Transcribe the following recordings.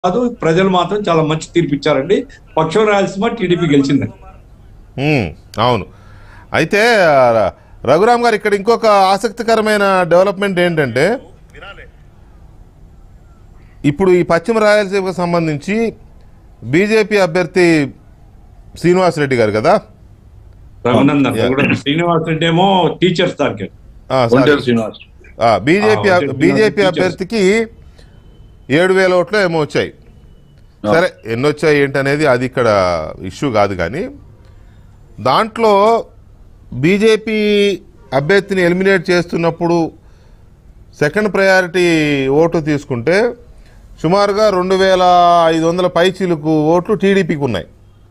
కాదు, ప్రజలు మాత్రం చాలా మంచి తీర్పు ఇచ్చారండి. పక్షం రాయలసీమ టీడీపీ గెలిచిందండి. అవును. అయితే రఘురామ్ గారు, ఇక్కడ ఇంకొక ఆసక్తికరమైన డెవలప్మెంట్ ఏంటంటే, ఇప్పుడు ఈ పశ్చిమ రాయలసీమకు సంబంధించి బీజేపీ అభ్యర్థి శ్రీనివాసరెడ్డి గారు కదా, రఘునందన్ శ్రీనివాస్ రెడ్డి ఏమో టీచర్స్ టార్గెట్. బీజేపీ అభ్యర్థికి 7,000 ఓట్లు ఏమో వచ్చాయి. సరే, ఎన్ని వచ్చాయి ఏంటనేది అది ఇక్కడ ఇష్యూ కాదు. కానీ దాంట్లో బీజేపీ అభ్యర్థిని ఎలిమినేట్ చేస్తున్నప్పుడు సెకండ్ ప్రయారిటీ ఓటు తీసుకుంటే సుమారుగా 2,500 పైచీలకు ఓట్లు టీడీపీకి ఉన్నాయి,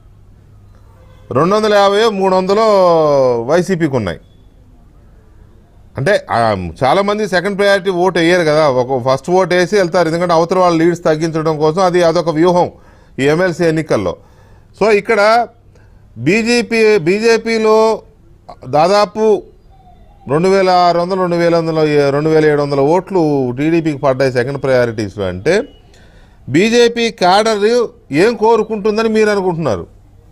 250 300 వైసీపీకి ఉన్నాయి. అంటే చాలామంది సెకండ్ ప్రయారిటీ ఓటు వేయరు కదా, ఒక ఫస్ట్ ఓటు వేసి వెళ్తారు, ఎందుకంటే అవతల వాళ్ళ లీడ్స్ తగ్గించడం కోసం. అదొక వ్యూహం ఈ ఎమ్మెల్సీ ఎన్నికల్లో. సో ఇక్కడ బీజేపీలో దాదాపు 2,600 2,700 ఓట్లు టీడీపీకి పడ్డాయి సెకండ్ ప్రయారిటీస్లో. అంటే బీజేపీ క్యాడర్ ఏం కోరుకుంటుందని మీరు అనుకుంటున్నారు?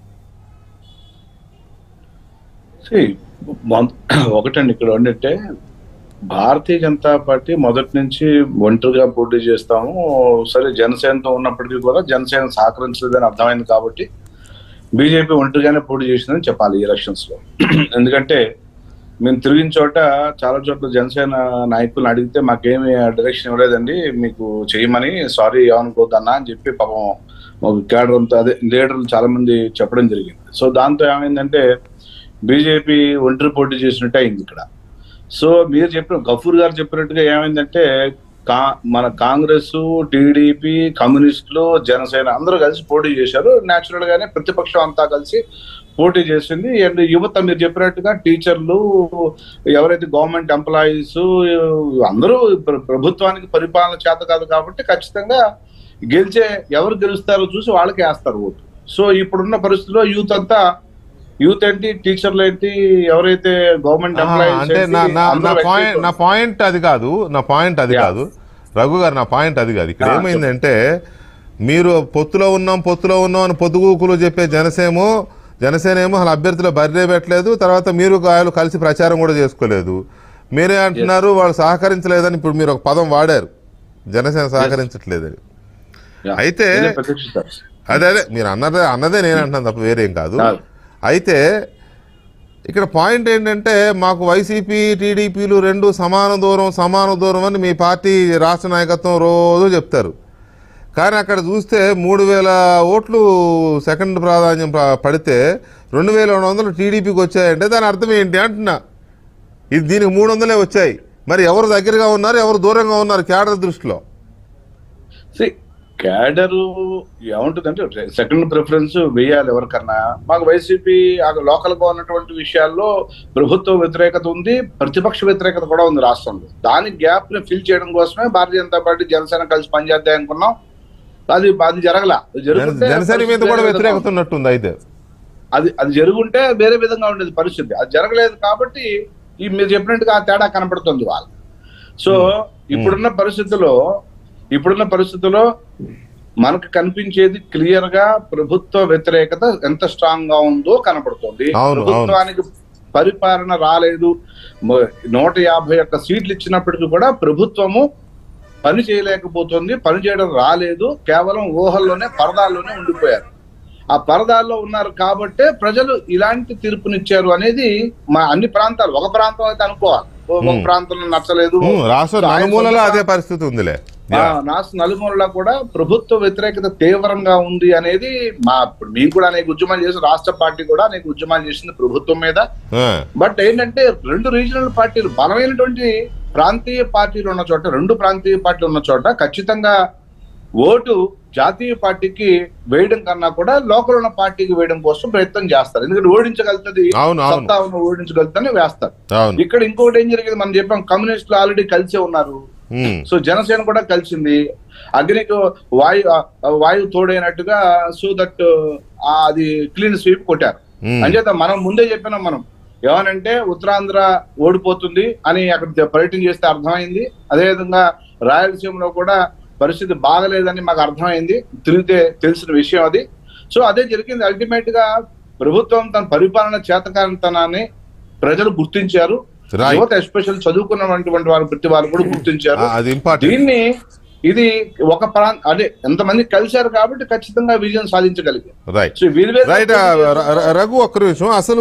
ఒకటండి, ఇక్కడ ఏంటంటే భారతీయ జనతా పార్టీ మొదటి నుంచి ఒంటరిగా పోటీ చేస్తాము, సరే జనసేనతో ఉన్నప్పటికీ కూడా జనసేన సహకరించలేదని అర్థమైంది కాబట్టి బీజేపీ ఒంటరిగానే పోటీ చేసిందని చెప్పాలి ఈ ఎలక్షన్స్ లో. ఎందుకంటే మేము తిరిగిన చోట చాలా చోట్ల జనసేన నాయకులను అడిగితే మాకేమి డైరెక్షన్ ఇవ్వలేదండి, మీకు చేయమని, సారీ ఏమనుకోద్దన్నా అని చెప్పి పాపం కేడర్ అంతా, అదే లీడర్లు చాలా మంది చెప్పడం జరిగింది. సో దాంతో ఏమైందంటే బీజేపీ ఒంటరి పోటీ చేసినట్టే అయింది ఇక్కడ. సో మీరు చెప్పిన గఫూర్ గారు చెప్పినట్టుగా ఏమైందంటే మన కాంగ్రెస్, టీడీపీ, కమ్యూనిస్టులు, జనసేన అందరూ కలిసి పోటీ చేశారు. న్యాచురల్ గానే ప్రతిపక్షం అంతా కలిసి పోటీ చేసింది. అండ్ యువత మీరు చెప్పినట్టుగా టీచర్లు, ఎవరైతే గవర్నమెంట్ ఎంప్లాయీస్ అందరూ ప్రభుత్వానికి పరిపాలన చేత కాదు కాబట్టి ఖచ్చితంగా ఎవరు గెలుస్తారో చూసి వాళ్ళకి వేస్తారు ఓటు. సో ఇప్పుడున్న పరిస్థితిలో యూత్ ఏంటి, టీచర్లు ఏంటి, ఎవరైతే గవర్నమెంట్ ఎంప్లాయీస్, అంటే నా పాయింట్ అది కాదు రఘు గారు, నా పాయింట్ అది కాదు. ఇక్కడ ఏమైందంటే మీరు పొత్తులో ఉన్నాం అని పొద్దుగూకులు చెప్పే జనసేన ఏమో అసలు అభ్యర్థులు బరిరే పెట్టలేదు, తర్వాత మీరు వాళ్ళు కలిసి ప్రచారం కూడా చేసుకోలేదు. మీరే అంటున్నారు వాళ్ళు సహకరించలేదని. ఇప్పుడు మీరు ఒక పదం వాడారు, జనసేన సహకరించట్లేదని. అయితే అదే మీరు అన్నదే నేను అంటున్నాను తప్ప వేరేం కాదు. అయితే ఇక్కడ పాయింట్ ఏంటంటే మాకు వైసీపీ టీడీపీలు రెండు సమాన దూరం అని మీ పార్టీ రాష్ట్ర నాయకత్వం రోజు చెప్తారు. కానీ అక్కడ చూస్తే 3,000 ఓట్లు సెకండ్ ప్రాధాన్యం పడితే 2,200 టీడీపీకి వచ్చాయంటే దాని అర్థం ఏంటి అంటున్నా. దీనికి 300 వచ్చాయి. మరి ఎవరు దగ్గరగా ఉన్నారు, ఎవరు దూరంగా ఉన్నారు క్యాడర్ దృష్టిలో? క్యాడరు ఏముంటుందంటే సెకండ్ ప్రిఫరెన్స్ వేయాలి ఎవరికన్నా. మాకు వైసీపీ లోకల్ గా ఉన్నటువంటి విషయాల్లో ప్రభుత్వ వ్యతిరేకత ఉంది, ప్రతిపక్ష వ్యతిరేకత కూడా ఉంది రాష్ట్రంలో. దాని గ్యాప్ ని ఫిల్ చేయడం కోసమే భారతీయ జనతా పార్టీ జనసేన కలిసి పనిచేద్దాం అనుకున్నాం. అది జరగల. జనసేన మీద కూడా వ్యతిరేకత ఉన్నట్టుంది. అయితే అది జరుగుంటే వేరే విధంగా ఉండేది పరిస్థితి. అది జరగలేదు కాబట్టి మీరు చెప్పినట్టుగా ఆ తేడా కనపడుతుంది వాళ్ళు. సో ఇప్పుడున్న పరిస్థితుల్లో మనకు కనిపించేది క్లియర్ గా ప్రభుత్వ వ్యతిరేకత ఎంత స్ట్రాంగ్ గా ఉందో కనపడుతుంది. ప్రభుత్వానికి పరిపాలన రాలేదు, 151 సీట్లు ఇచ్చినప్పటికీ కూడా ప్రభుత్వము పని చేయలేకపోతుంది, పని చేయడం రాలేదు, కేవలం ఊహల్లోనే పరదాల్లోనే ఉండిపోయారు. ఆ పరదాల్లో ఉన్నారు కాబట్టే ప్రజలు ఇలాంటి తీర్పునిచ్చారు అనేది మా అన్ని ప్రాంతాలు. ఒక ప్రాంతం అయితే అనుకోవాలి, ఒక ప్రాంతంలో నచ్చలేదు, అదే పరిస్థితి ఉందిలే. నలుమూలలా కూడా ప్రభుత్వ వ్యతిరేకత తీవ్రంగా ఉంది అనేది ఇప్పుడు మేము కూడా అనేక ఉద్యమాలు చేసి, రాష్ట్ర పార్టీ కూడా అనేక ఉద్యమాలు చేసింది ప్రభుత్వం మీద. బట్ ఏంటంటే రెండు రీజనల్ పార్టీలు, బలమైనటువంటి ప్రాంతీయ పార్టీలు ఉన్న చోట, రెండు ప్రాంతీయ పార్టీలు ఉన్న చోట ఖచ్చితంగా ఓటు జాతీయ పార్టీకి వేయడం కన్నా కూడా లోకల్ ఉన్న పార్టీకి వేయడం కోసం ప్రయత్నం చేస్తారు. ఎందుకంటే ఓడించగలుగుతుంది, సత్తాను ఓడించగలుగుతానే వేస్తారు. ఇక్కడ ఇంకొకటి ఏం జరిగింది, మనం చెప్పాం కమ్యూనిస్టులు ఆల్రెడీ కలిసే ఉన్నారు. సో జనసేన కూడా కలిసింది, అగ్నికి వాయు తోడైనట్టుగా. సో దట్ అది క్లీన్ స్వీప్ కొట్టారు. అంచేత మనం ముందే చెప్పినాం, మనం ఏమనంటే ఉత్తరాంధ్ర ఓడిపోతుంది అని అక్కడ పర్యటన చేస్తే అర్థమైంది. అదేవిధంగా రాయలసీమలో కూడా పరిస్థితి బాగలేదని మాకు అర్థమైంది, తెలిసిన విషయం అది. సో అదే జరిగింది. అల్టిమేట్ గా ప్రభుత్వం తన పరిపాలన చేతకానితనాన్ని ప్రజలు గుర్తించారు. యువత ఎస్పెషల్ చదువుకున్నటువంటి వారు ప్రతి వారు కూడా గుర్తించారు. దీన్ని ఇది ఒక అదే ఎంతమంది కలిశారు కాబట్టి ఖచ్చితంగా విజయం సాధించగలిగారు. రఘు, ఒక్క నిమిషం. అసలు